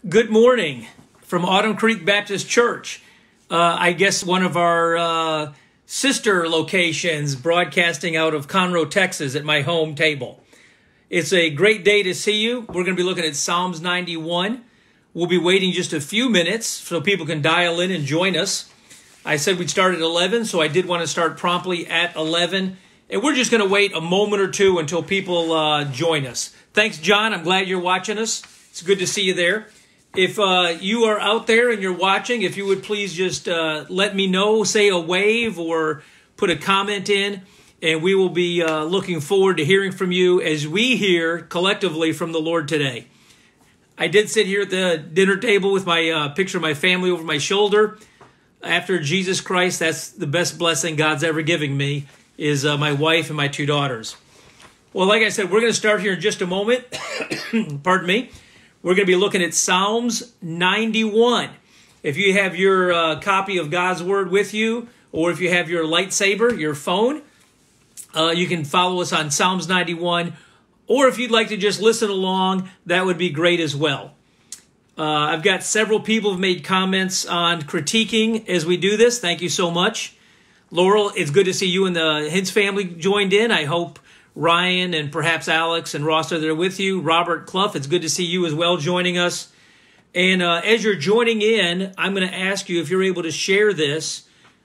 Good morning from Autumn Creek Baptist Church. I guess one of our sister locations, broadcasting out of Conroe, Texas at my home table. It's a great day to see you. We're going to be looking at Psalms 91. We'll be waiting just a few minutes so people can dial in and join us. I said we'd start at 11, so I did want to start promptly at 11. And we're just going to wait a moment or two until people join us. Thanks, John. I'm glad you're watching us. It's good to see you there. If you are out there and you're watching, if you would please just let me know, say a wave or put a comment in, and we will be looking forward to hearing from you as we hear collectively from the Lord today. I did sit here at the dinner table with my picture of my family over my shoulder. After Jesus Christ, that's the best blessing God's ever given me, is my wife and my two daughters. Well, like I said, we're going to start here in just a moment. Pardon me. We're going to be looking at Psalms 91. If you have your copy of God's Word with you, or if you have your lightsaber, your phone, you can follow us on Psalms 91. Or if you'd like to just listen along, that would be great as well. I've got several people who have made comments on critiquing as we do this. Thank you so much. Laurel, it's good to see you and the Hintz family joined in. I hope Ryan and perhaps Alex and Ross are there with you. Robert Clough, it's good to see you as well joining us. And as you're joining in, I'm going to ask you if you're able to share this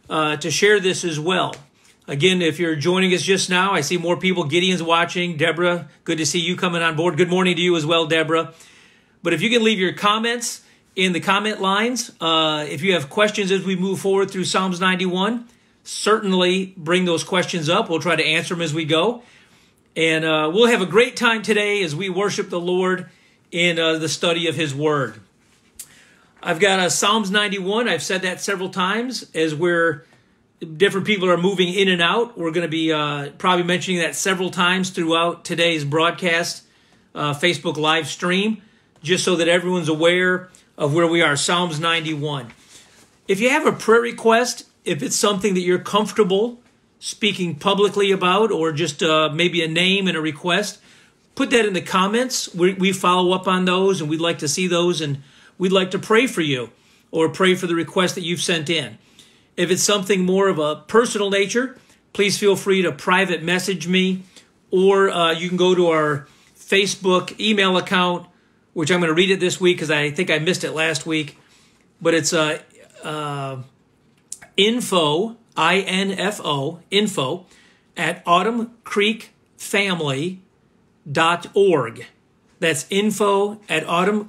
as well. Again, if you're joining us just now, I see more people. Gideon's watching. Deborah, good to see you coming on board. Good morning to you as well, Deborah. But if you can leave your comments in the comment lines, if you have questions as we move forward through Psalms 91, certainly bring those questions up. We'll try to answer them as we go. And we'll have a great time today as we worship the Lord in the study of His Word. I've got Psalms 91. I've said that several times as different people are moving in and out. We're going to be probably mentioning that several times throughout today's broadcast, Facebook live stream, just so that everyone's aware of where we are, Psalms 91. If you have a prayer request, if it's something that you're comfortable speaking publicly about, or just maybe a name and a request, put that in the comments. We follow up on those, and we'd like to see those, and we'd like to pray for you or pray for the request that you've sent in. If it's something more of a personal nature, please feel free to private message me, or you can go to our Facebook email account, which I'm going to read it this week because I think I missed it last week. But it's info, I-N-F-O, info, at autumncreekfamily.org. That's info at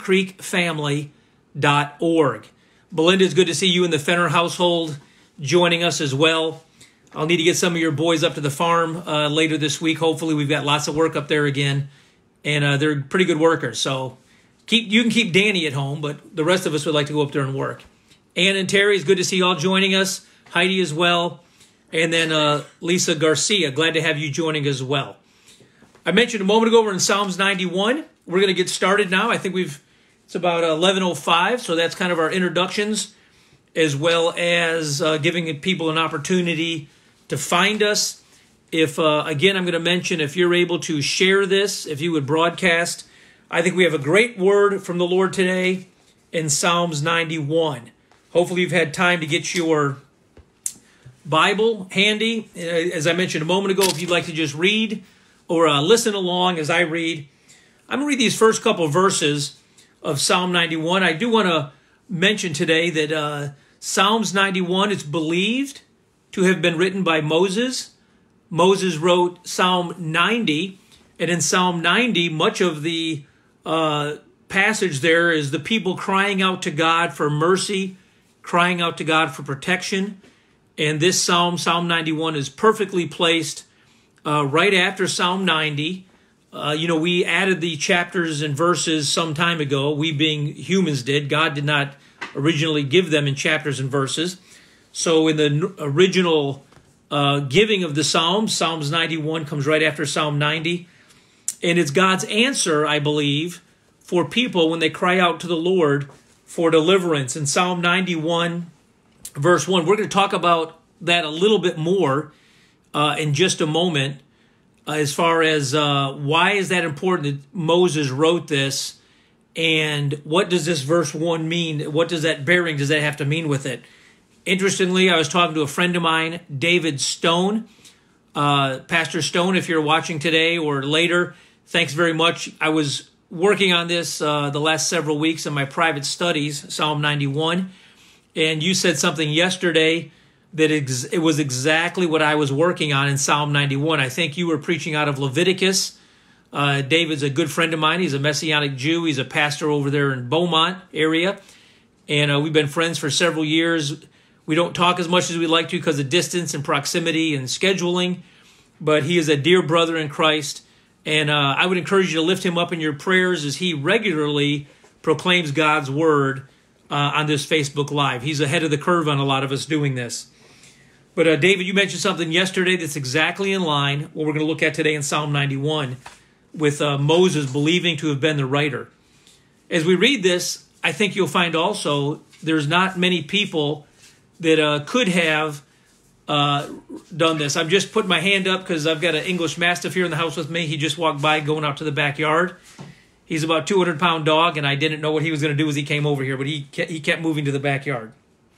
autumncreekfamily.org. Belinda, it's good to see you in the Fenner household joining us as well. I'll need to get some of your boys up to the farm later this week. Hopefully we've got lots of work up there again. And they're pretty good workers. So you can keep Danny at home, but the rest of us would like to go up there and work. Ann and Terry, it's good to see you all joining us. Heidi as well. And then Lisa Garcia, glad to have you joining as well. I mentioned a moment ago we're in Psalms 91. We're going to get started now. I think it's about 11:05, so that's kind of our introductions, as well as giving people an opportunity to find us. If again, I'm going to mention, if you're able to share this, if you would broadcast, I think we have a great word from the Lord today in Psalms 91. Hopefully you've had time to get your Bible handy. As I mentioned a moment ago, if you'd like to just read or listen along as I read, I'm going to read these first couple of verses of Psalm 91. I do want to mention today that Psalms 91 is believed to have been written by Moses. Moses wrote Psalm 90, and in Psalm 90, much of the passage there is the people crying out to God for mercy, crying out to God for protection. And this Psalm 91, is perfectly placed right after Psalm 90. We added the chapters and verses some time ago. We being humans did. God did not originally give them in chapters and verses. So in the original giving of the Psalms, Psalms 91 comes right after Psalm 90. And it's God's answer, I believe, for people when they cry out to the Lord for deliverance. In Psalm 91, verse 1, we're going to talk about that a little bit more in just a moment, as far as why is that important that Moses wrote this, And what does this verse 1 mean? What does that bearing, does that have to mean with it? Interestingly, I was talking to a friend of mine, David Stone. Pastor Stone, if you're watching today or later, thanks very much. I was working on this the last several weeks in my private studies, Psalm 91. And you said something yesterday that it was exactly what I was working on in Psalm 91. I think you were preaching out of Leviticus. David's a good friend of mine. He's a Messianic Jew. He's a pastor over there in Beaumont area. And we've been friends for several years. We don't talk as much as we'd like to because of distance and proximity and scheduling. But he is a dear brother in Christ. And I would encourage you to lift him up in your prayers as he regularly proclaims God's word on this Facebook Live. He's ahead of the curve on a lot of us doing this. But David, you mentioned something yesterday that's exactly in line what we're going to look at today in Psalm 91 with Moses believing to have been the writer. As we read this, I think you'll find also there's not many people that could have done this. I'm just putting my hand up because I've got an English Mastiff here in the house with me. He just walked by going out to the backyard. He's about a 200-pound dog, and I didn't know what he was going to do as he came over here, but he kept moving to the backyard.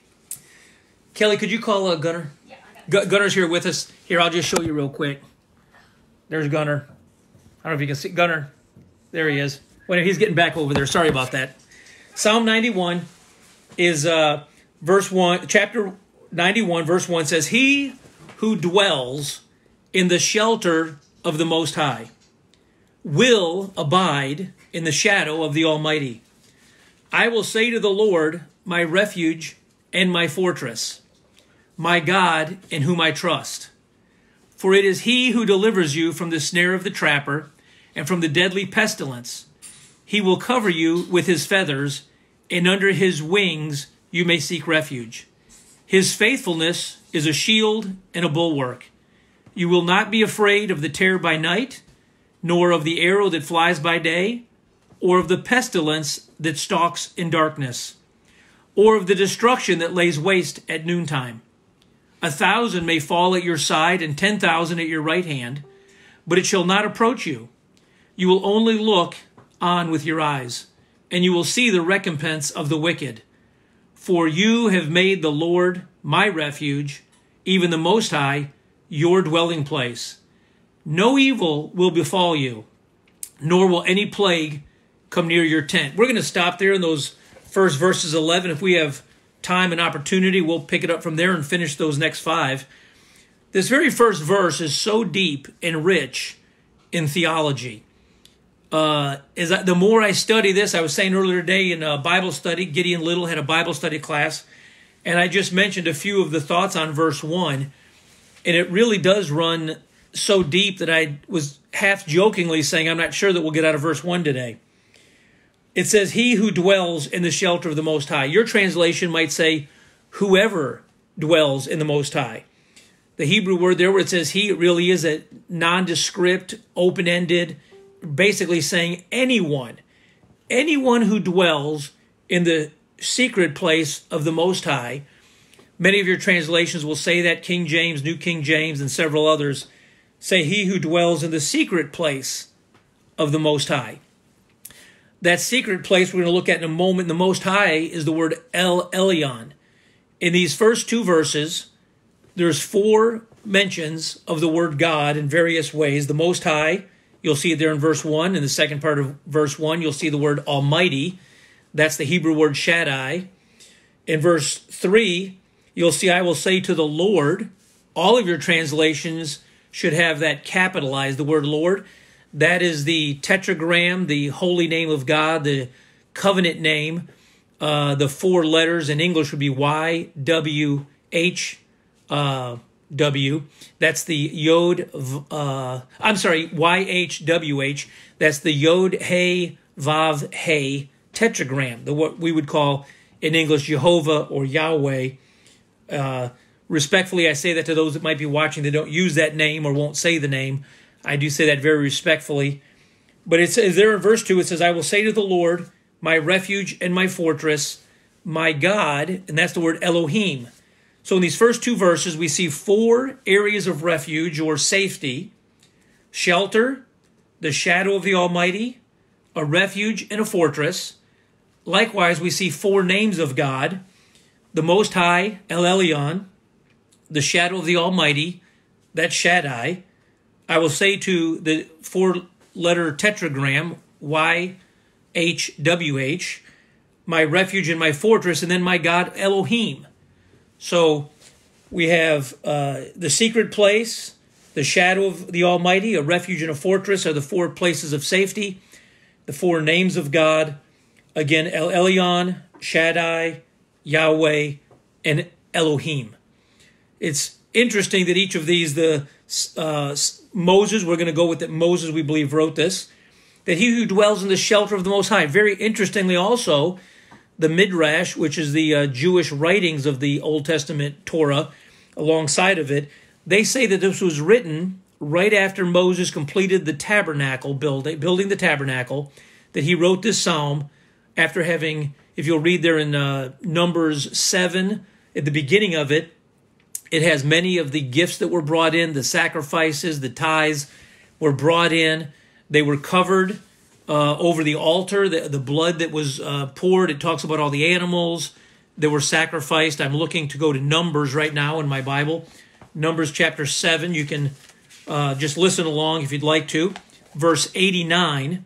Kelly, could you call Gunner? Yeah, I got it. Gunner's here with us. Here, I'll just show you real quick. There's Gunner. I don't know if you can see Gunner. There he is. Well, he's getting back over there. Sorry about that. Psalm 91 is verse 1. Chapter 91, verse 1 says, "He who dwells in the shelter of the Most High will abide in the shadow of the Almighty. I will say to the Lord, my refuge and my fortress, my God in whom I trust. For it is he who delivers you from the snare of the trapper and from the deadly pestilence. He will cover you with his feathers, and under his wings you may seek refuge. His faithfulness is a shield and a bulwark. You will not be afraid of the terror by night, nor of the arrow that flies by day, or of the pestilence that stalks in darkness, or of the destruction that lays waste at noontime. 1,000 may fall at your side and 10,000 at your right hand, but it shall not approach you. You will only look on with your eyes, and you will see the recompense of the wicked. For you have made the Lord my refuge, even the Most High, your dwelling place. No evil will befall you, nor will any plague come near your tent." We're going to stop there in those first verses 11. If we have time and opportunity, we'll pick it up from there and finish those next 5. This very first verse is so deep and rich in theology. The more I study this, I was saying earlier today in a Bible study, Gideon Little had a Bible study class, and I just mentioned a few of the thoughts on verse 1, and it really does run so deep that I was half jokingly saying I'm not sure that we'll get out of verse 1 today. It says, "He who dwells in the shelter of the Most High." Your translation might say, "whoever dwells in the Most High." The Hebrew word there where it says he, it really is a nondescript, open-ended, basically saying anyone who dwells in the secret place of the Most High. Many of your translations will say that. King James, New King James, and several others say he who dwells in the secret place of the Most High. That secret place we're going to look at in a moment, the Most High, is the word El Elyon. In these first 2 verses, there's 4 mentions of the word God in various ways. The Most High, you'll see it there in verse 1. In the second part of verse 1, you'll see the word Almighty. That's the Hebrew word Shaddai. In verse 3, you'll see, "I will say to the Lord." All of your translations should have that capitalized, the word Lord. That is the tetragram, the holy name of God, the covenant name. The 4 letters in English would be YWH-W. That's the Yod, YHWH. That's the Yod He Vav He tetragram, what we would call in English Jehovah or Yahweh. Respectfully, I say that to those that might be watching that don't use that name or won't say the name. I do say that very respectfully. But it says there in verse 2, it says, "I will say to the Lord, my refuge and my fortress, my God," and that's the word Elohim. So in these first 2 verses, we see 4 areas of refuge or safety: shelter, the shadow of the Almighty, a refuge and a fortress. Likewise, we see 4 names of God: the Most High, El Elyon; the shadow of the Almighty, that's Shaddai. I will say to the 4-letter tetragram, YHWH, my refuge and my fortress, and then my God, Elohim. So we have the secret place, the shadow of the Almighty, a refuge and a fortress are the 4 places of safety. The 4 names of God, again, El Elyon, Shaddai, Yahweh, and Elohim. It's interesting that each of these, Moses, we're going to go with that Moses, we believe, wrote this, that he who dwells in the shelter of the Most High. Very interestingly also, the Midrash, which is the Jewish writings of the Old Testament Torah, alongside of it, they say that this was written right after Moses completed the tabernacle building the tabernacle, that he wrote this psalm after having, if you'll read there in Numbers 7, at the beginning of it, it has many of the gifts that were brought in, the sacrifices, the tithes were brought in. They were covered over the altar, the blood that was poured. It talks about all the animals that were sacrificed. I'm looking to go to Numbers right now in my Bible. Numbers chapter 7. You can just listen along if you'd like to. Verse 89,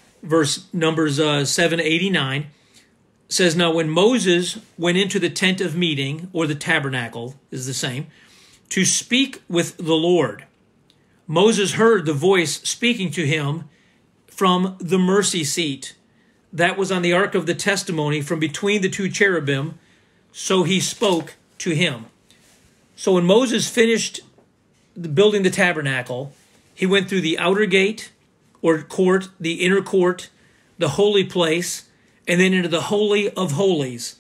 Numbers 7:89. Says, now when Moses went into the tent of meeting, or the tabernacle is the same, to speak with the Lord, Moses heard the voice speaking to him from the mercy seat that was on the ark of the testimony from between the 2 cherubim, so he spoke to him. So when Moses finished building the tabernacle, he went through the outer gate or court, the inner court, the holy place, and then into the Holy of Holies.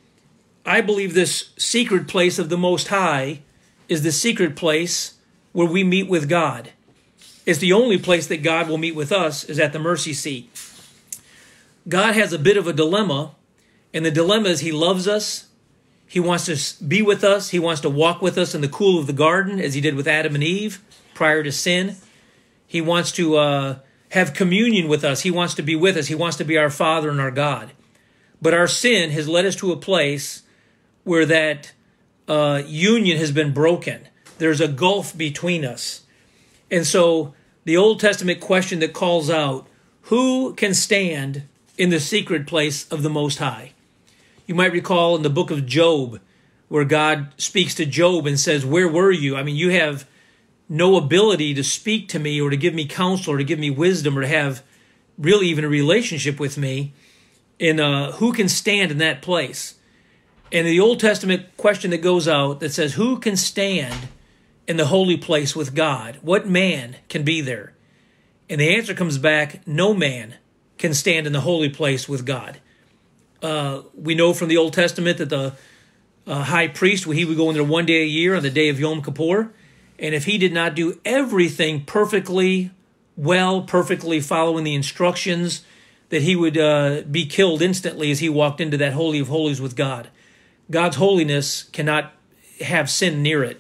I believe this secret place of the Most High is the secret place where we meet with God. It's the only place that God will meet with us, is at the mercy seat. God has a bit of a dilemma, and the dilemma is he loves us. He wants to be with us. He wants to walk with us in the cool of the garden, as he did with Adam and Eve prior to sin. He wants to have communion with us. He wants to be with us. He wants to be our Father and our God. But our sin has led us to a place where that union has been broken. There's a gulf between us. And so the Old Testament question that calls out, who can stand in the secret place of the Most High? You might recall in the book of Job, where God speaks to Job and says, where were you? I mean, you have no ability to speak to me or to give me counsel or to give me wisdom or to have really even a relationship with me. And who can stand in that place? And the Old Testament question that goes out that says, who can stand in the holy place with God? What man can be there? And the answer comes back, no man can stand in the holy place with God. We know from the Old Testament that the high priest, he would go in there one day a year on the day of Yom Kippur. And if he did not do everything perfectly well, perfectly following the instructions, that he would be killed instantly as he walked into that Holy of Holies with God. God's holiness cannot have sin near it.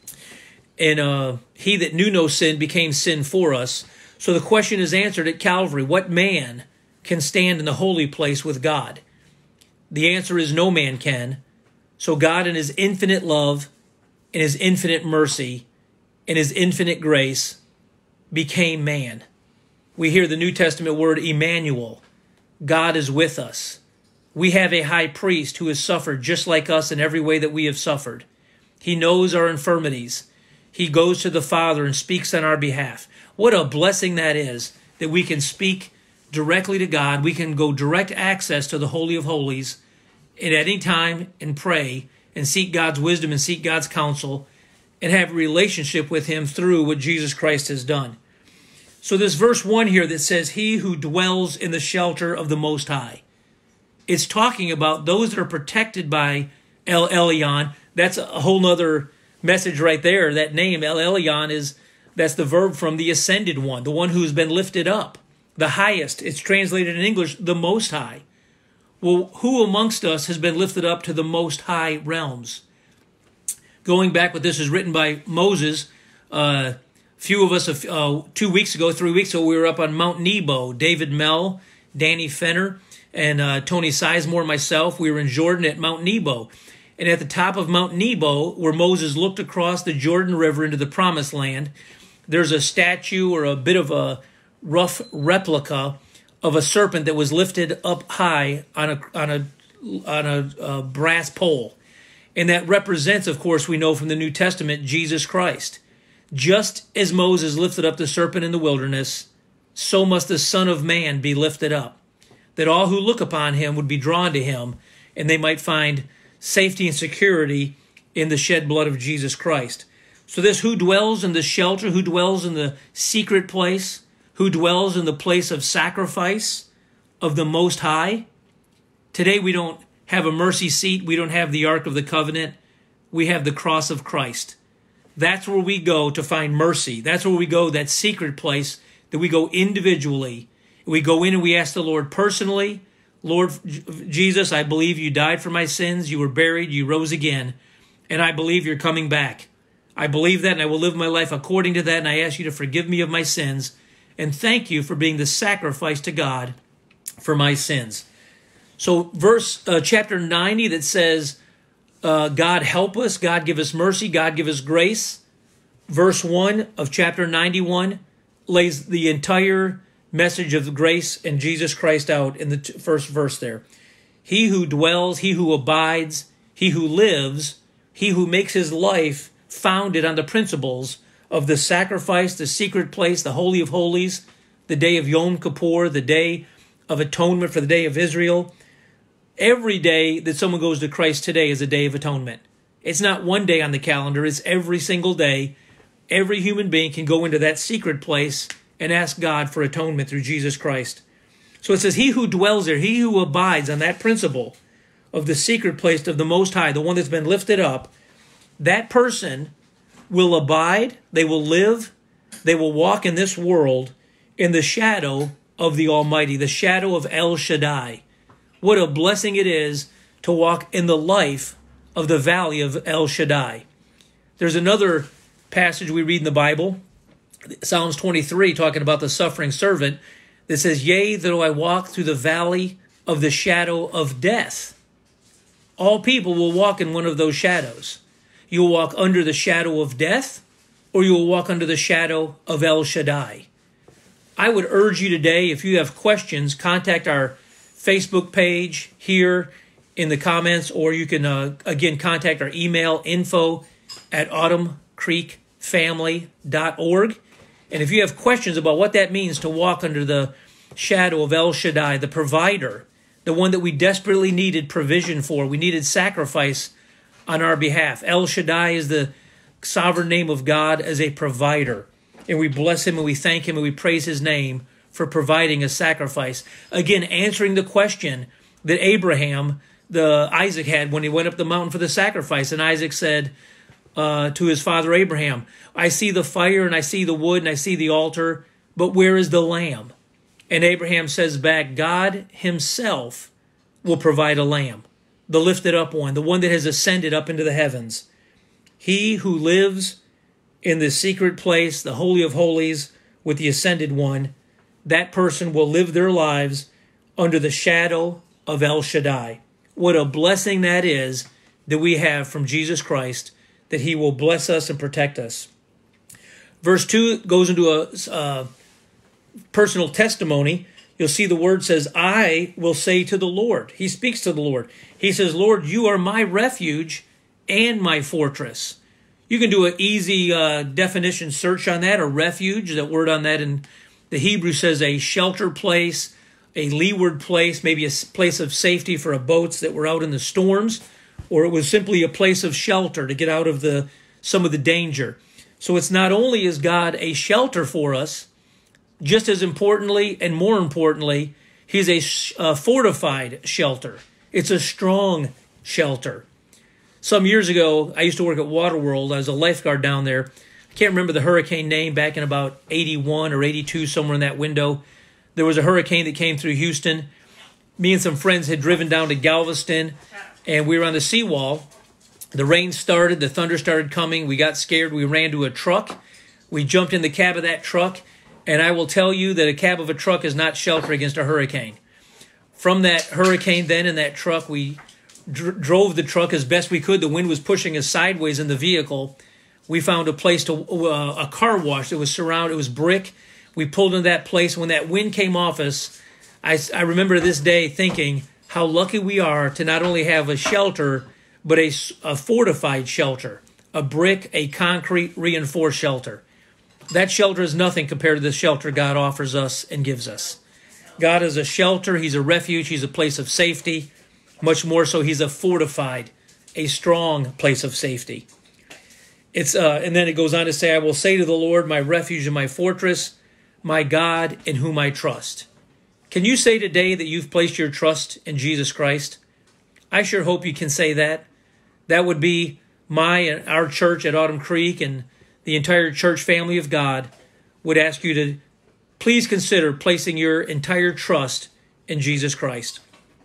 And he that knew no sin became sin for us. So the question is answered at Calvary. What man can stand in the holy place with God? The answer is no man can. So God in his infinite love, in his infinite mercy, in his infinite grace, became man. We hear the New Testament word Emmanuel. God is with us. We have a high priest who has suffered just like us in every way that we have suffered. He knows our infirmities. He goes to the Father and speaks on our behalf. What a blessing that is, that we can speak directly to God. We can go direct access to the Holy of Holies at any time and pray and seek God's wisdom and seek God's counsel and have a relationship with him through what Jesus Christ has done. So this verse 1 here that says, he who dwells in the shelter of the Most High. It's talking about those that are protected by El Elyon. That's a whole nother message right there. That name, El Elyon, that's the verb from the ascended one, the one who's been lifted up, the highest. It's translated in English, the Most High. Well, who amongst us has been lifted up to the Most High realms? Going back, what this is written by Moses, few of us, 2 weeks ago, 3 weeks ago, we were up on Mount Nebo. David Mell, Danny Fenner, and Tony Sizemore and myself, we were in Jordan at Mount Nebo. And at the top of Mount Nebo, where Moses looked across the Jordan River into the Promised Land, there's a statue or a bit of a rough replica of a serpent that was lifted up high on a brass pole. And that represents, of course, we know from the New Testament, Jesus Christ. Just as Moses lifted up the serpent in the wilderness, so must the Son of Man be lifted up, that all who look upon him would be drawn to him, and they might find safety and security in the shed blood of Jesus Christ. So this who dwells in the shelter, who dwells in the secret place, who dwells in the place of sacrifice of the Most High. Today we don't have a mercy seat. We don't have the Ark of the Covenant. We have the cross of Christ. That's where we go to find mercy. That's where we go, that secret place that we go individually. We go in and we ask the Lord personally, Lord Jesus, I believe you died for my sins. You were buried. You rose again. And I believe you're coming back. I believe that, and I will live my life according to that. And I ask you to forgive me of my sins. And thank you for being the sacrifice to God for my sins. So chapter 90 that says, God help us, God give us mercy, God give us grace. Verse 1 of chapter 91 lays the entire message of grace and Jesus Christ out in the first verse there. He who dwells, he who abides, he who lives, he who makes his life founded on the principles of the sacrifice, the secret place, the Holy of Holies, the day of Yom Kippur, the day of atonement for the day of Israel. Every day that someone goes to Christ today is a day of atonement. It's not one day on the calendar. It's every single day. Every human being can go into that secret place and ask God for atonement through Jesus Christ. So it says, he who dwells there, he who abides on that principle of the secret place of the Most High, the one that's been lifted up, that person will abide, they will live, they will walk in this world in the shadow of the Almighty, the shadow of El Shaddai. What a blessing it is to walk in the life of the valley of El Shaddai. There's another passage we read in the Bible, Psalms 23, talking about the suffering servant, that says, yea, though I walk through the valley of the shadow of death. All people will walk in one of those shadows. You will walk under the shadow of death, or you will walk under the shadow of El Shaddai. I would urge you today, if you have questions, contact our Facebook page here in the comments, or you can, again, contact our email, info@autumncreekfamily.org. And if you have questions about what that means to walk under the shadow of El Shaddai, the provider, the one that we desperately needed provision for, we needed sacrifice on our behalf. El Shaddai is the sovereign name of God as a provider. And we bless him and we thank him and we praise his name for providing a sacrifice. Again, answering the question that Isaac had when he went up the mountain for the sacrifice. And Isaac said to his father Abraham, I see the fire and I see the wood and I see the altar, but where is the lamb? And Abraham says back, God himself will provide a lamb, the lifted up one, the one that has ascended up into the heavens. He who lives in the secret place, the Holy of Holies, with the ascended one, that person will live their lives under the shadow of El Shaddai. What a blessing that is that we have from Jesus Christ, that he will bless us and protect us. Verse 2 goes into a personal testimony. You'll see the word says, I will say to the Lord. He speaks to the Lord. He says, Lord, you are my refuge and my fortress. You can do an easy definition search on that, a refuge. That word on that in the Hebrew says a shelter place, a leeward place, maybe a place of safety for boats that were out in the storms, or it was simply a place of shelter to get out of some of the danger. So it's not only is God a shelter for us, just as importantly and more importantly, he's a fortified shelter. It's a strong shelter. Some years ago, I used to work at Waterworld. I was a lifeguard down there. I can't remember the hurricane name, back in about 81 or 82, somewhere in that window. There was a hurricane that came through Houston. Me and some friends had driven down to Galveston, and we were on the seawall. The rain started. The thunder started coming. We got scared. We ran to a truck. We jumped in the cab of that truck, and I will tell you that a cab of a truck is not shelter against a hurricane. From that hurricane then in that truck, we drove the truck as best we could. The wind was pushing us sideways in the vehicle. We found a place a car wash that was surrounded. It was brick. We pulled into that place. When that wind came off us, I remember this day thinking how lucky we are to not only have a shelter, but a fortified shelter, a brick, a concrete reinforced shelter. That shelter is nothing compared to the shelter God offers us and gives us. God is a shelter. He's a refuge. He's a place of safety. Much more so, he's a fortified, a strong place of safety. And then it goes on to say, I will say to the Lord, my refuge and my fortress, my God in whom I trust. Can you say today that you've placed your trust in Jesus Christ? I sure hope you can say that. That would be my and our church at Autumn Creek, and the entire church family of God would ask you to please consider placing your entire trust in Jesus Christ.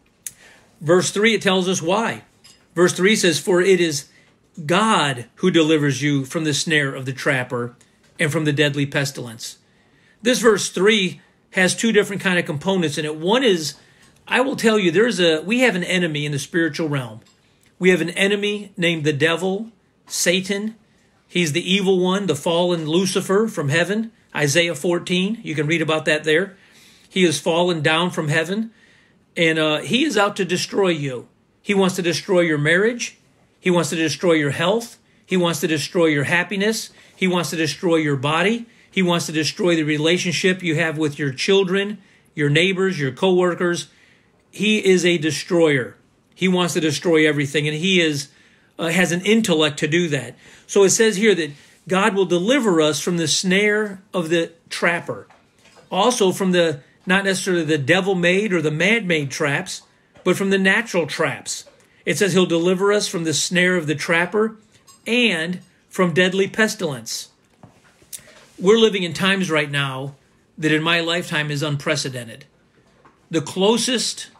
Verse 3, it tells us why. Verse 3 says, for it is God who delivers you from the snare of the trapper and from the deadly pestilence. This verse 3 has two different kind of components in it. One is, I will tell you, we have an enemy in the spiritual realm. We have an enemy named the devil, Satan. He's the evil one, the fallen Lucifer from heaven. Isaiah 14, you can read about that there. He has fallen down from heaven, and he is out to destroy you. He wants to destroy your marriage. He wants to destroy your health. He wants to destroy your happiness. He wants to destroy your body. He wants to destroy the relationship you have with your children, your neighbors, your coworkers. He is a destroyer. He wants to destroy everything, and he has an intellect to do that. So it says here that God will deliver us from the snare of the trapper. Also from the, not necessarily the devil-made or the man-made traps, but from the natural traps. It says he'll deliver us from the snare of the trapper and from deadly pestilence. We're living in times right now that in my lifetime is unprecedented. The closest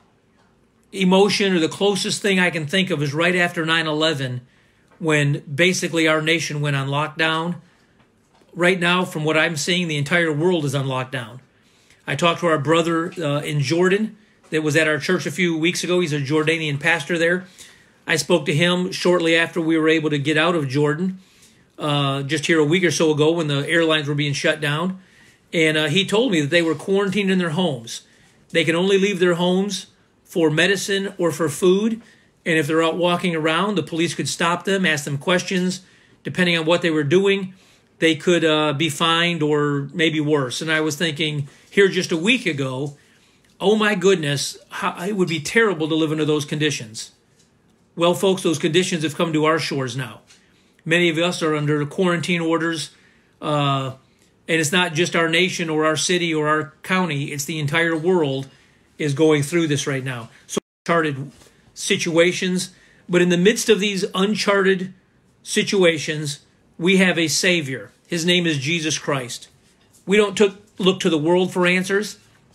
emotion or the closest thing I can think of is right after 9/11, when basically our nation went on lockdown. Right now, from what I'm seeing, the entire world is on lockdown. I talked to our brother in Jordan that was at our church a few weeks ago. He's a Jordanian pastor there. I spoke to him shortly after we were able to get out of Jordan, just here a week or so ago when the airlines were being shut down. And he told me that they were quarantined in their homes. They can only leave their homes for medicine or for food. And if they're out walking around, the police could stop them, ask them questions. Depending on what they were doing, they could be fined or maybe worse. And I was thinking here just a week ago, oh my goodness, it would be terrible to live under those conditions. Well, folks, those conditions have come to our shores now. Many of us are under quarantine orders, and it's not just our nation or our city or our county. It's the entire world is going through this right now. So uncharted situations, but in the midst of these uncharted situations, we have a Savior. His name is Jesus Christ. We don't look to the world for answers.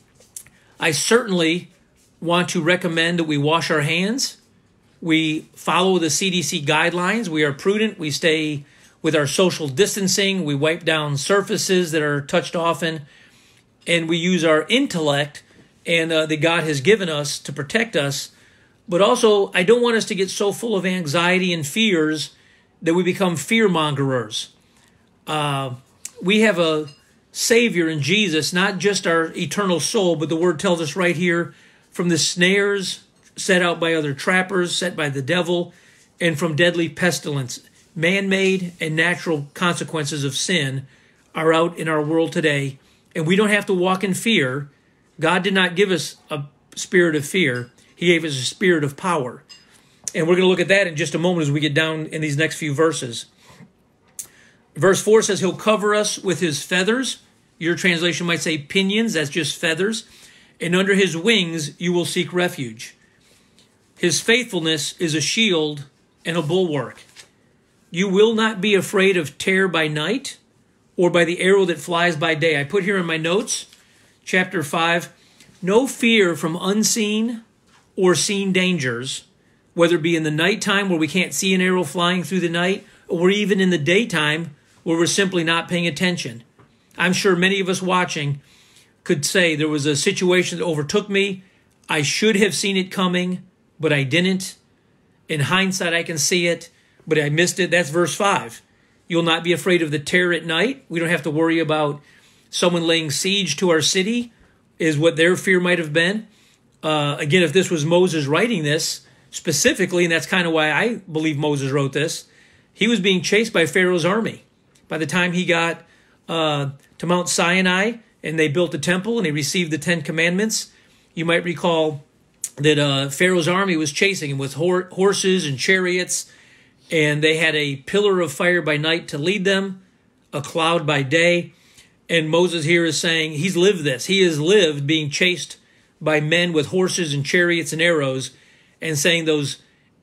I certainly want to recommend that we wash our hands. We follow the CDC guidelines. We are prudent. We stay with our social distancing. We wipe down surfaces that are touched often. And we use our intellect and that God has given us to protect us. But also, I don't want us to get so full of anxiety and fears that we become fear-mongerers. We have a Savior in Jesus, not just our eternal soul, but the Word tells us right here, from the snares set out by other trappers, set by the devil, and from deadly pestilence. Man-made and natural consequences of sin are out in our world today, and we don't have to walk in fear. God did not give us a spirit of fear. He gave us a spirit of power. And we're going to look at that in just a moment as we get down in these next few verses. Verse 4 says, he'll cover us with his feathers. Your translation might say pinions. That's just feathers. And under his wings you will seek refuge. His faithfulness is a shield and a bulwark. You will not be afraid of terror by night or by the arrow that flies by day. I put here in my notes, chapter 5, no fear from unseen or seen dangers, whether it be in the nighttime where we can't see an arrow flying through the night, or even in the daytime where we're simply not paying attention. I'm sure many of us watching could say there was a situation that overtook me. I should have seen it coming, but I didn't. In hindsight, I can see it, but I missed it. That's verse 5. You'll not be afraid of the terror at night. We don't have to worry about someone laying siege to our city, is what their fear might have been. Again, if this was Moses writing this specifically, and that's kind of why I believe Moses wrote this, he was being chased by Pharaoh's army. By the time he got to Mount Sinai and they built the temple and he received the 10 Commandments, you might recall that Pharaoh's army was chasing him with horses and chariots, and they had a pillar of fire by night to lead them, a cloud by day. And Moses here is saying he's lived this. He has lived being chased by men with horses and chariots and arrows, and saying those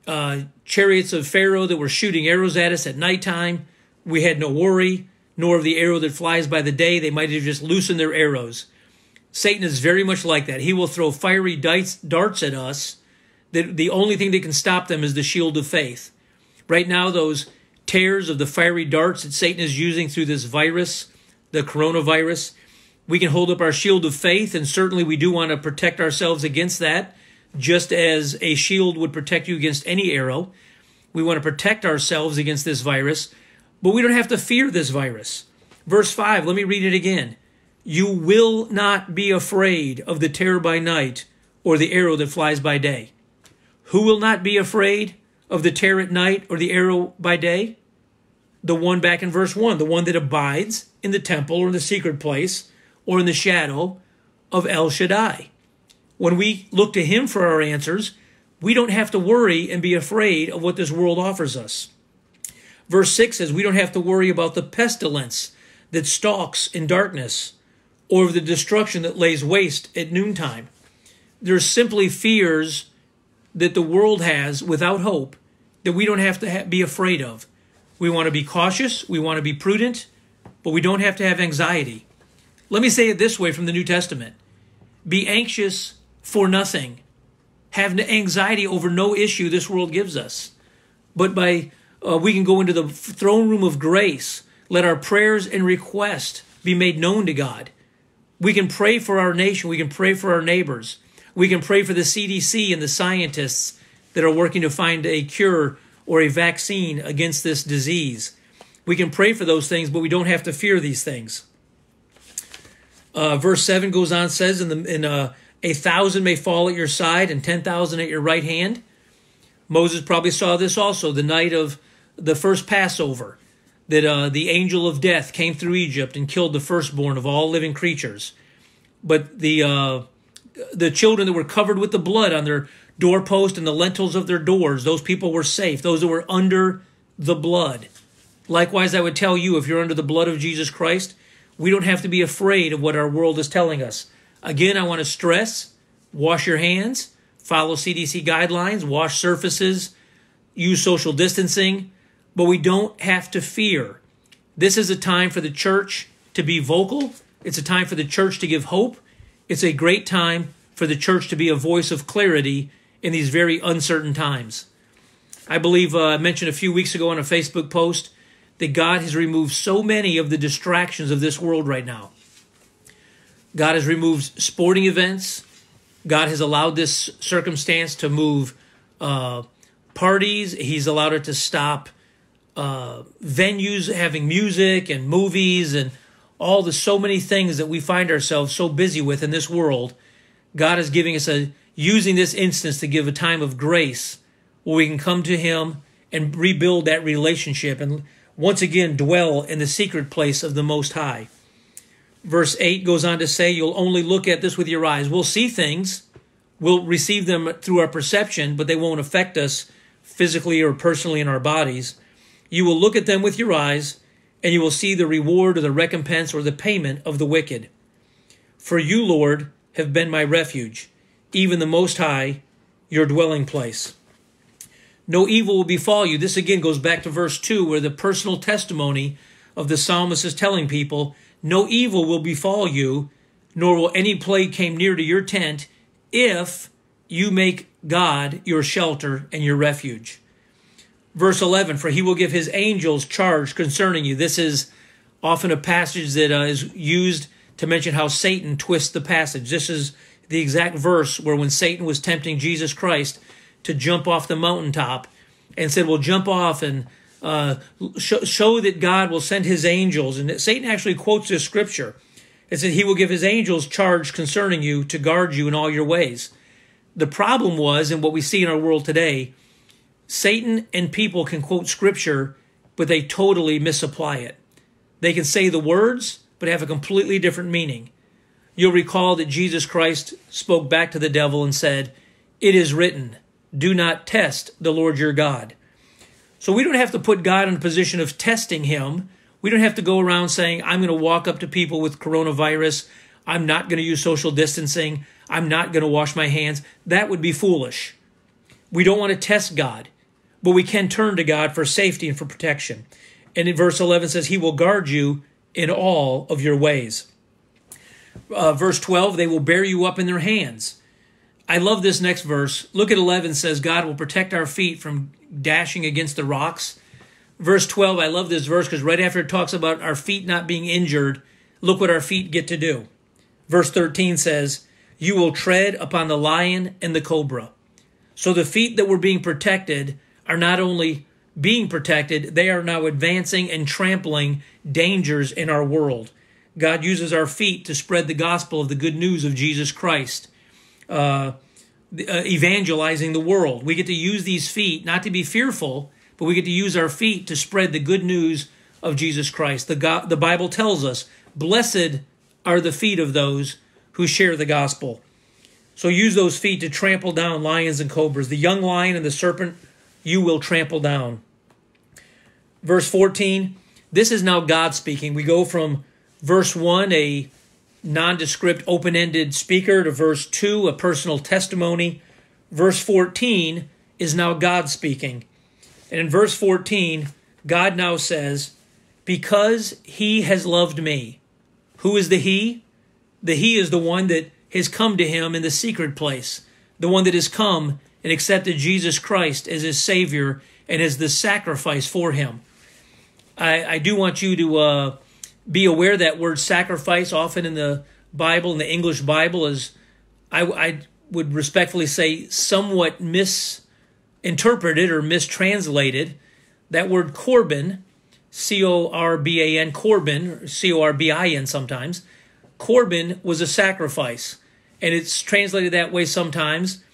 chariots of Pharaoh that were shooting arrows at us at nighttime, we had no worry, nor of the arrow that flies by the day. They might have just loosened their arrows. Satan is very much like that. He will throw fiery darts at us. The only thing that can stop them is the shield of faith. Right now, those tears of the fiery darts that Satan is using through this virus, the coronavirus, we can hold up our shield of faith, and certainly we do want to protect ourselves against that, just as a shield would protect you against any arrow. We want to protect ourselves against this virus, but we don't have to fear this virus. Verse 5, let me read it again. You will not be afraid of the terror by night or the arrow that flies by day. Who will not be afraid of the terror at night or the arrow by day? The one back in verse 1, the one that abides in the temple or in the secret place or in the shadow of El Shaddai. When we look to him for our answers, we don't have to worry and be afraid of what this world offers us. Verse 6 says we don't have to worry about the pestilence that stalks in darkness or the destruction that lays waste at noontime. There's simply fears that the world has without hope that we don't have to be afraid of. We want to be cautious, we want to be prudent, but we don't have to have anxiety. Let me say it this way from the New Testament. Be anxious for nothing. Have anxiety over no issue this world gives us. But we can go into the throne room of grace. Let our prayers and requests be made known to God. We can pray for our nation. We can pray for our neighbors. We can pray for the CDC and the scientists that are working to find a cure or a vaccine against this disease. We can pray for those things, but we don't have to fear these things. Verse 7 goes on, says, 1,000 may fall at your side and 10,000 at your right hand. Moses probably saw this also the night of the first Passover, that the angel of death came through Egypt and killed the firstborn of all living creatures. But the children that were covered with the blood on their doorpost and the lintels of their doors, those people were safe, those that were under the blood. Likewise, I would tell you, if you're under the blood of Jesus Christ, we don't have to be afraid of what our world is telling us. Again, I want to stress, wash your hands, follow CDC guidelines, wash surfaces, use social distancing, but we don't have to fear. This is a time for the church to be vocal. It's a time for the church to give hope. It's a great time for the church to be a voice of clarity in these very uncertain times. I believe I mentioned a few weeks ago on a Facebook post that God has removed so many of the distractions of this world right now. God has removed sporting events. God has allowed this circumstance to move parties. He's allowed it to stop venues having music and movies and so many things that we find ourselves so busy with in this world. God is giving us using this instance to give a time of grace where we can come to him and rebuild that relationship and once again dwell in the secret place of the Most High. Verse 8 goes on to say, you'll only look at this with your eyes. We'll see things, we'll receive them through our perception, but they won't affect us physically or personally in our bodies. You will look at them with your eyes, and you will see the reward or the recompense or the payment of the wicked. For you, Lord, have been my refuge, even the Most High, your dwelling place. No evil will befall you. This again goes back to verse 2, where the personal testimony of the psalmist is telling people, no evil will befall you, nor will any plague come near to your tent, if you make God your shelter and your refuge. Verse 11, for he will give his angels charge concerning you. This is often a passage that is used to mention how Satan twists the passage. This is the exact verse where when Satan was tempting Jesus Christ to jump off the mountaintop and said, well, jump off and show that God will send his angels. And Satan actually quotes this scripture. It said, he will give his angels charge concerning you to guard you in all your ways. The problem was, and what we see in our world today, Satan and people can quote scripture, but they totally misapply it. They can say the words, but have a completely different meaning. You'll recall that Jesus Christ spoke back to the devil and said, it is written, do not test the Lord your God. So we don't have to put God in a position of testing him. We don't have to go around saying, I'm going to walk up to people with coronavirus. I'm not going to use social distancing. I'm not going to wash my hands. That would be foolish. We don't want to test God, but we can turn to God for safety and for protection. And in verse 11 says, he will guard you in all of your ways. Verse 12, they will bear you up in their hands. I love this next verse. Look at 11, says God will protect our feet from dashing against the rocks. Verse 12, I love this verse because right after it talks about our feet not being injured, look what our feet get to do. Verse 13 says, you will tread upon the lion and the cobra. So the feet that were being protected are not only being protected, they are now advancing and trampling dangers in our world. God uses our feet to spread the gospel of the good news of Jesus Christ, evangelizing the world. We get to use these feet not to be fearful, but we get to use our feet to spread the good news of Jesus Christ. The Bible tells us, blessed are the feet of those who share the gospel. So use those feet to trample down lions and cobras. The young lion and the serpent you will trample down. Verse 14, this is now God speaking. We go from verse 1, a nondescript, open-ended speaker, to verse 2, a personal testimony. Verse 14 is now God speaking. And in verse 14, God now says, because he has loved me. Who is the he? The he is the one that has come to him in the secret place, the one that has come and accepted Jesus Christ as his Savior and as the sacrifice for him. I do want you to be aware that word sacrifice often in the Bible, in the English Bible, is, I would respectfully say, somewhat misinterpreted or mistranslated. That word Corban, C-O-R-B-A-N, Corban, or C-O-R-B-I-N sometimes, Corban was a sacrifice. And it's translated that way sometimes.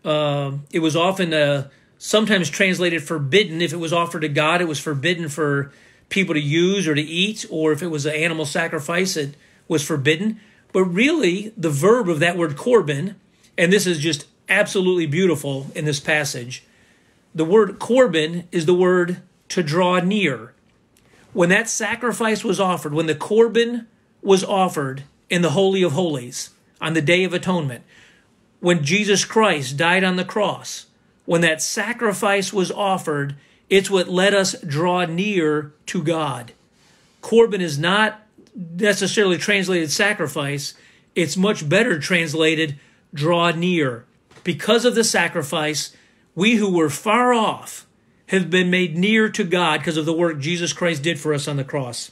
It was often sometimes translated forbidden. If it was offered to God, it was forbidden for people to use or to eat, or if it was an animal sacrifice, it was forbidden. But really, the verb of that word Corban, and this is just absolutely beautiful in this passage, the word Corban is the word to draw near. When that sacrifice was offered, when the Corban was offered in the Holy of Holies on the Day of Atonement, when Jesus Christ died on the cross, when that sacrifice was offered, it's what let us draw near to God. Corban is not necessarily translated sacrifice. It's much better translated draw near. Because of the sacrifice, we who were far off have been made near to God because of the work Jesus Christ did for us on the cross.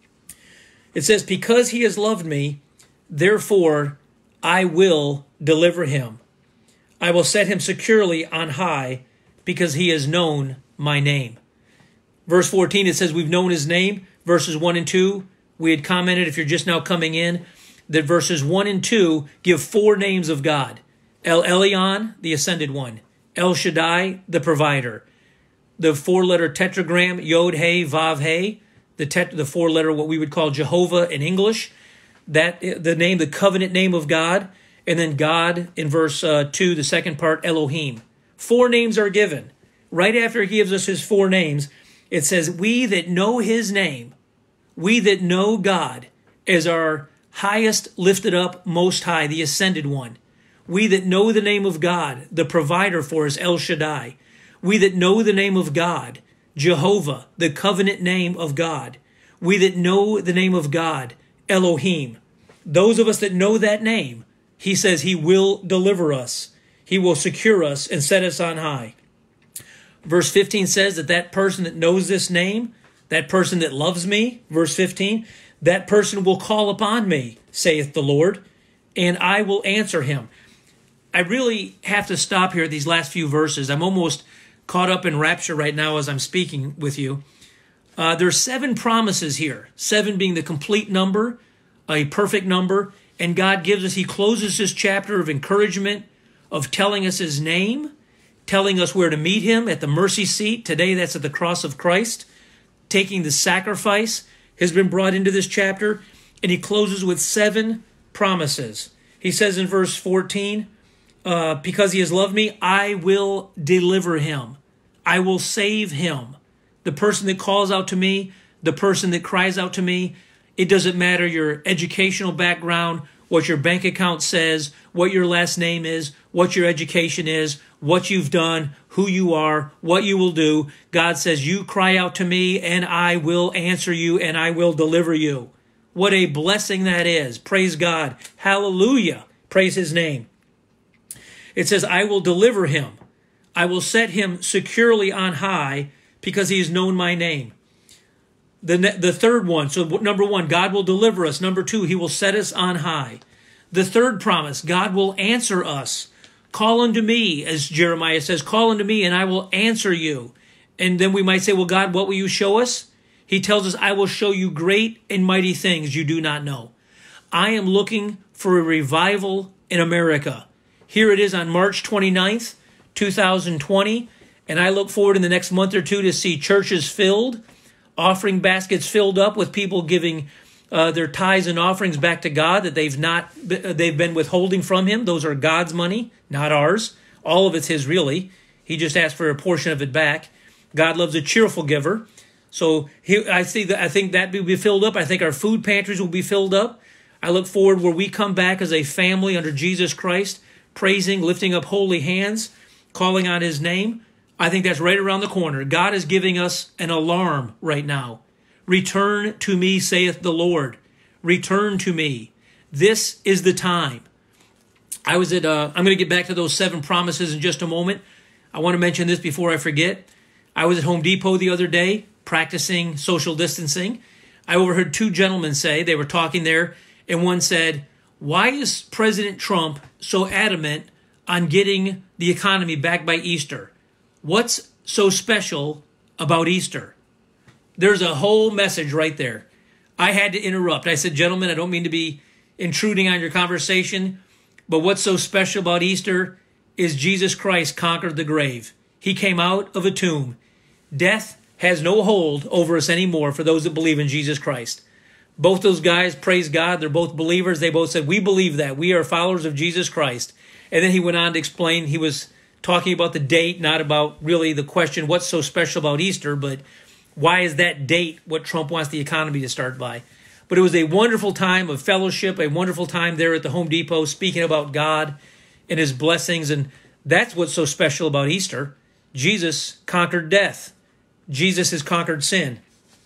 It says, because he has loved me, therefore I will deliver him. I will set him securely on high because he has known my name. Verse 14, it says we've known his name. Verses 1 and 2, we had commented, if you're just now coming in, that verses 1 and 2 give 4 names of God. El Elyon, the ascended one. El Shaddai, the provider. The 4-letter tetragram, Yod, He, Vav, He, the 4-letter, what we would call Jehovah in English. That the name, the covenant name of God. And then God in verse 2, the second part, Elohim. 4 names are given. Right after he gives us his 4 names, it says, we that know his name, we that know God as our highest lifted up, most high, the ascended one. We that know the name of God, the provider for us, El Shaddai. We that know the name of God, Jehovah, the covenant name of God. We that know the name of God, Elohim. Those of us that know that name, he says he will deliver us. He will secure us and set us on high. Verse 15 says that that person that knows this name, that person that loves me, verse 15, that person will call upon me, saith the Lord, and I will answer him. I really have to stop here at these last few verses. I'm almost caught up in rapture right now as I'm speaking with you. There's 7 promises here, 7 being the complete number, a perfect number, and God gives us, he closes this chapter of encouragement, of telling us his name, telling us where to meet him at the mercy seat. Today, that's at the cross of Christ. Taking the sacrifice has been brought into this chapter, and he closes with 7 promises. He says in verse 14, because he has loved me, I will deliver him. I will save him. The person that calls out to me, the person that cries out to me, it doesn't matter your educational background, what your bank account says, what your last name is, what your education is, what you've done, who you are, what you will do. God says, you cry out to me and I will answer you and I will deliver you. What a blessing that is. Praise God. Hallelujah. Praise his name. It says, I will deliver him. I will set him securely on high because he has known my name. The third one, so number 1, God will deliver us. Number 2, he will set us on high. The third promise, God will answer us. Call unto me, as Jeremiah says, call unto me and I will answer you. And then we might say, well, God, what will you show us? He tells us, I will show you great and mighty things you do not know. I am looking for a revival in America. Here it is on March 29th, 2020. And I look forward in the next month or two to see churches filled, offering baskets filled up with people giving their tithes and offerings back to God that they've been withholding from him. Those are God's money, not ours. All of it's his, really. He just asked for a portion of it back. God loves a cheerful giver. So I think that will be filled up. I think our food pantries will be filled up. I look forward where we come back as a family under Jesus Christ, praising, lifting up holy hands, calling on his name. I think that's right around the corner. God is giving us an alarm right now. Return to me, saith the Lord. Return to me. This is the time. I'm going to get back to those 7 promises in just a moment. I want to mention this before I forget. I was at Home Depot the other day practicing social distancing. I overheard 2 gentlemen say, they were talking there, and one said, why is President Trump so adamant on getting the economy back by Easter? What's so special about Easter? There's a whole message right there. I had to interrupt. I said, gentlemen, I don't mean to be intruding on your conversation, but what's so special about Easter is Jesus Christ conquered the grave. He came out of a tomb. Death has no hold over us anymore for those that believe in Jesus Christ. Both those guys, praise God, they're both believers. They both said, we believe that. We are followers of Jesus Christ. And then he went on to explain, he was talking about the date, not about really the question, what's so special about Easter, but why is that date what Trump wants the economy to start by? But it was a wonderful time of fellowship, a wonderful time there at the Home Depot, speaking about God and his blessings. And that's what's so special about Easter. Jesus conquered death. Jesus has conquered sin.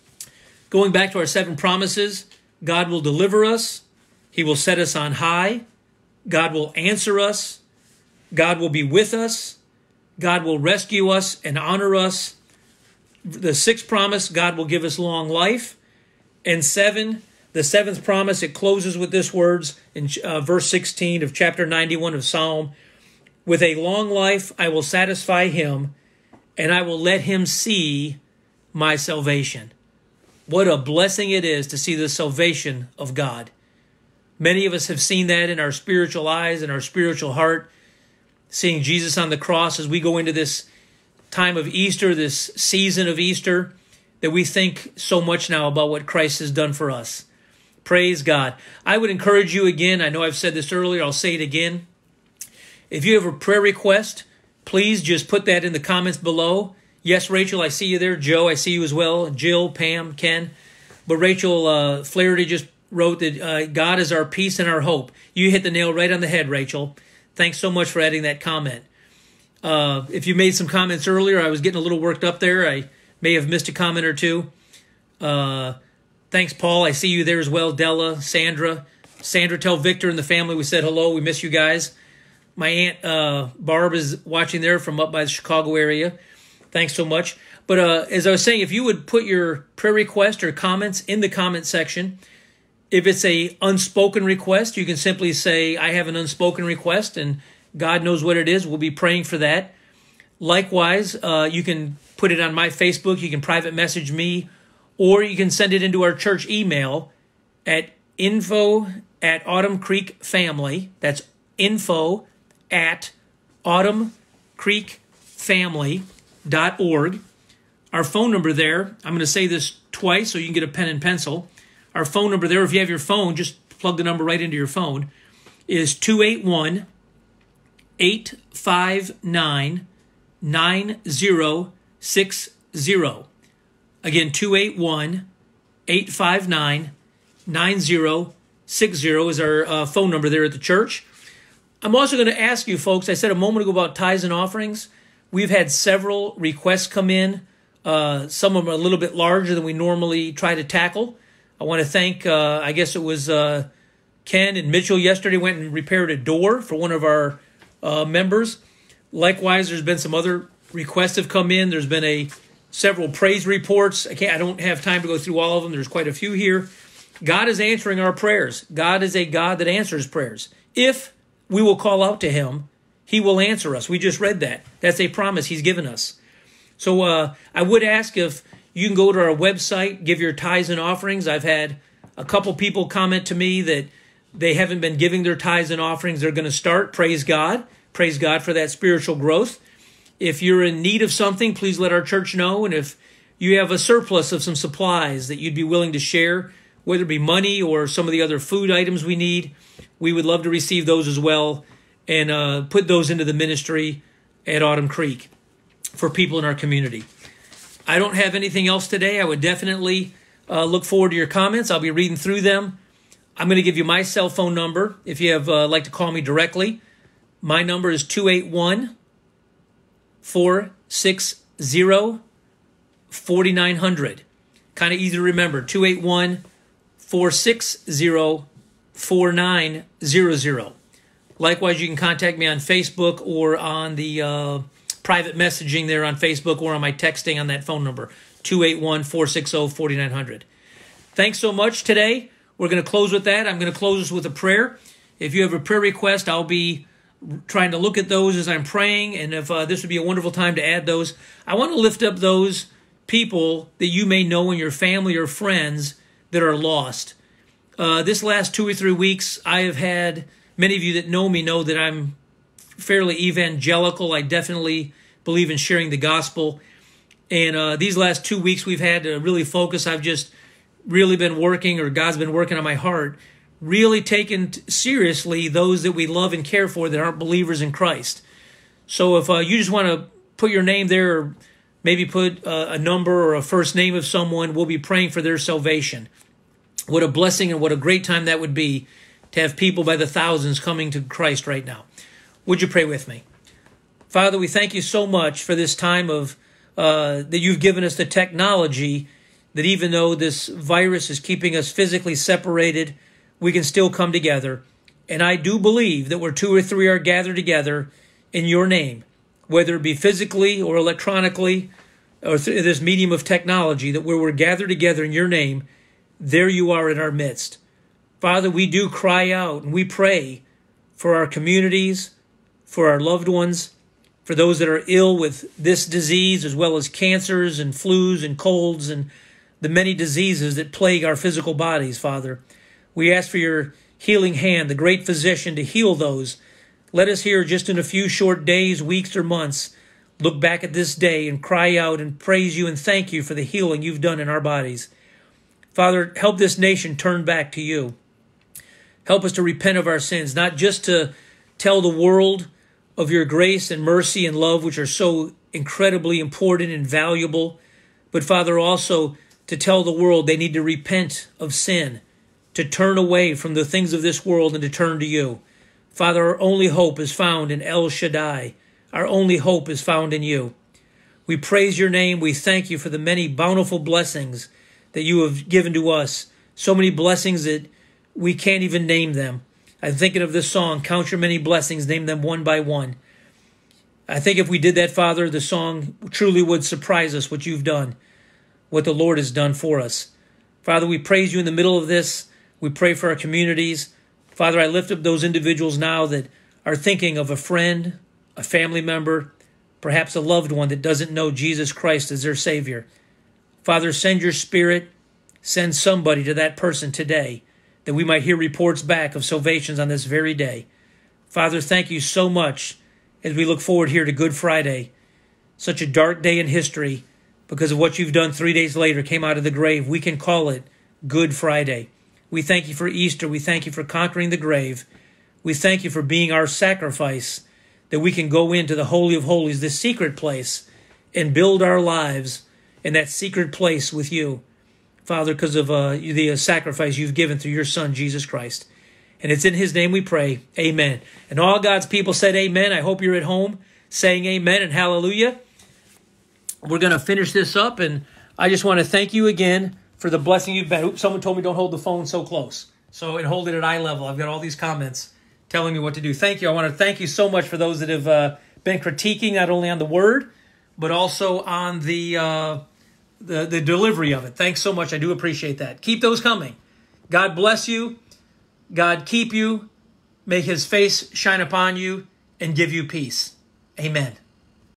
Going back to our 7 promises, God will deliver us. He will set us on high. God will answer us. God will be with us. God will rescue us and honor us. The 6th promise, God will give us long life. And 7, the 7th promise, it closes with this words in verse 16 of chapter 91 of Psalm. With a long life I will satisfy him, and I will let him see my salvation. What a blessing it is to see the salvation of God. Many of us have seen that in our spiritual eyes and our spiritual heart, seeing Jesus on the cross as we go into this time of Easter, this season of Easter, that we think so much now about what Christ has done for us. Praise God. I would encourage you again, I know I've said this earlier, I'll say it again. If you have a prayer request, please just put that in the comments below. Yes, Rachel, I see you there. Joe, I see you as well. Jill, Pam, Ken. But Rachel Flaherty just wrote that God is our peace and our hope. You hit the nail right on the head, Rachel. Thanks so much for adding that comment. If you made some comments earlier, I was getting a little worked up there. I may have missed a comment or two. Thanks, Paul. I see you there as well. Della, Sandra. Sandra, tell Victor and the family we said hello. We miss you guys. My Aunt Barb is watching there from up by the Chicago area. Thanks so much. But as I was saying, if you would put your prayer request or comments in the comment section, if it's a unspoken request, you can simply say, I have an unspoken request, and God knows what it is. We'll be praying for that. Likewise, you can put it on my Facebook. You can private message me, or you can send it into our church email at info@autumncreekfamily. That's info@autumncreekfamily.org. Our phone number there, I'm going to say this twice so you can get a pen and pencil. Our phone number there, if you have your phone, just plug the number right into your phone, is 281-859-9060. Again, 281-859-9060 is our phone number there at the church. I'm also going to ask you folks, I said a moment ago about tithes and offerings. We've had several requests come in. Some of them are a little bit larger than we normally try to tackle. I want to thank, I guess it was Ken and Mitchell yesterday went and repaired a door for one of our members. Likewise, there's been some other requests have come in. There's been several praise reports. I don't have time to go through all of them. There's quite a few here. God is answering our prayers. God is a God that answers prayers. If we will call out to him, he will answer us. We just read that. That's a promise he's given us. So I would ask if you can go to our website, give your tithes and offerings. I've had a couple people comment to me that they haven't been giving their tithes and offerings. They're going to start. Praise God. Praise God for that spiritual growth. If you're in need of something, please let our church know. And if you have a surplus of some supplies that you'd be willing to share, whether it be money or some of the other food items we need, we would love to receive those as well and put those into the ministry at Autumn Creek for people in our community. I don't have anything else today. I would definitely look forward to your comments. I'll be reading through them. I'm going to give you my cell phone number if you have like to call me directly. My number is 281-460-4900. Kind of easy to remember, 281-460-4900. Likewise, you can contact me on Facebook or on the private messaging there on Facebook or on my texting on that phone number, 281-460-4900. Thanks so much today. We're going to close with that. I'm going to close this with a prayer. If you have a prayer request, I'll be trying to look at those as I'm praying, and if this would be a wonderful time to add those. I want to lift up those people that you may know in your family or friends that are lost. This last 2 or 3 weeks, I have had, many of you that know me know that I'm fairly evangelical. I definitely believe in sharing the gospel. And these last 2 weeks we've had to really focus. I've just really been working, or God's been working on my heart, really taking seriously those that we love and care for that aren't believers in Christ. So if you just want to put your name there, or maybe put a number or a first name of someone, we'll be praying for their salvation. What a blessing and what a great time that would be to have people by the thousands coming to Christ right now. Would you pray with me? Father, we thank you so much for this time of that you've given us the technology that even though this virus is keeping us physically separated, we can still come together. And I do believe that where 2 or 3 are gathered together in your name, whether it be physically or electronically or through this medium of technology, that where we're gathered together in your name, there you are in our midst. Father, we do cry out and we pray for our communities, for our loved ones, for those that are ill with this disease, as well as cancers and flus and colds and the many diseases that plague our physical bodies, Father. We ask for your healing hand, the great physician, to heal those. Let us here just in a few short days, weeks, or months, look back at this day and cry out and praise you and thank you for the healing you've done in our bodies. Father, help this nation turn back to you. Help us to repent of our sins, not just to tell the world of your grace and mercy and love, which are so incredibly important and valuable, but Father, also to tell the world they need to repent of sin, to turn away from the things of this world and to turn to you. Father, our only hope is found in El Shaddai. Our only hope is found in you. We praise your name. We thank you for the many bountiful blessings that you have given to us. So many blessings that we can't even name them. I'm thinking of this song, Count Your Many Blessings, name them one by one. I think if we did that, Father, the song truly would surprise us what you've done, what the Lord has done for us. Father, we praise you in the middle of this. We pray for our communities. Father, I lift up those individuals now that are thinking of a friend, a family member, perhaps a loved one that doesn't know Jesus Christ as their Savior. Father, send your Spirit, send somebody to that person today that we might hear reports back of salvations on this very day. Father, thank you so much as we look forward here to Good Friday, such a dark day in history because of what you've done 3 days later, came out of the grave. We can call it Good Friday. We thank you for Easter. We thank you for conquering the grave. We thank you for being our sacrifice, that we can go into the Holy of Holies, this secret place, and build our lives in that secret place with you, Father, because of the sacrifice you've given through your Son, Jesus Christ. And it's in his name we pray. Amen. And all God's people said amen. I hope you're at home saying amen and hallelujah. We're going to finish this up, and I just want to thank you again for the blessing you've been. Oops, someone told me don't hold the phone so close. And hold it at eye level. I've got all these comments telling me what to do. Thank you. I want to thank you so much for those that have been critiquing not only on the word, but also on the delivery of it. Thanks so much. I do appreciate that. Keep those coming. God bless you. God keep you. Make his face shine upon you and give you peace. Amen.